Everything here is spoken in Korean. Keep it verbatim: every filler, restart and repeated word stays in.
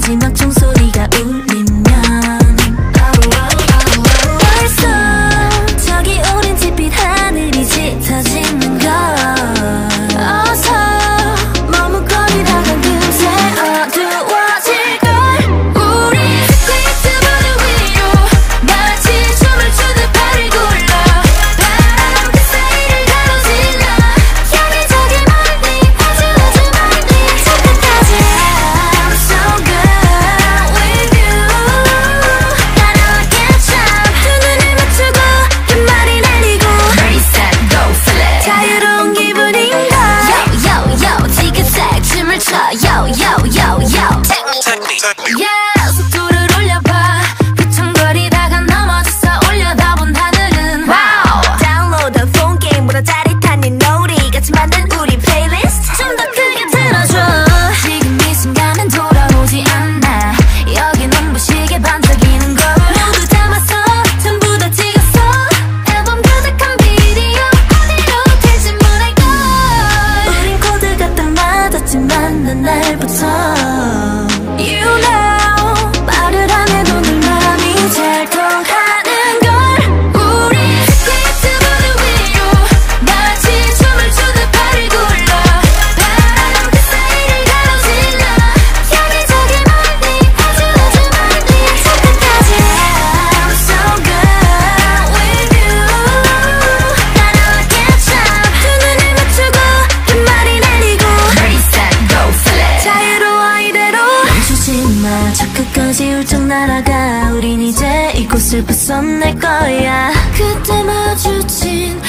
마지막 종소리가 울리면 벌써 저기 오렌 짙빛 하늘이 짙어지는 걸 어서 머뭇거리다가 금세 어두워질걸 우리 스케이트보드 위로 마치 춤을 추듯 발을 굴러 바람 그 사이를 가로질러 여기저기 멀리 아주 아주 멀리 저 끝까지 I'm so good with you 따라와 catch up 두 눈을 맞추고 끝말이 내리고 Ready set go flip 자유로운 기분인걸 Yo yo yo 지그재그 춤을 춰 Yo yo yo yo Take me take me take me Yeah 속도를 올려봐 휘청거리다가 넘어져서 올려다본 하늘은 Wow 다운로드 폰 게임보다 짜릿한 이 노래 같이 만든 우리 플레이리스트 좀 더 크게 틀어줘 지금 이 순간은 돌아오지 않아 여기 눈부시게 반짝이는 걸 모두 담아서 전부 다 찍었어 앨범 가득한 비디오 어디로 튈지 모를걸 우린 코드가 딱 맞았지만 난 날부터 You know 말을 안 해도 늘 마음이 잘 통하는 걸 우리 스케이트보드 위로 마치 춤을 추듯 발을 굴러 바람 그 사이를 가로질러 여기저기 멀리 아주 아주 멀리 저 끝까지 I'm so good with you 따라와 catch up 두 눈을 맞추고 끝말이 내리고 Ready set go flip 자유로워 이대로 멈추지 마저 끝까지 훌쩍 날아가 우린 이제 이곳을 벗어날 거야 그때 마주친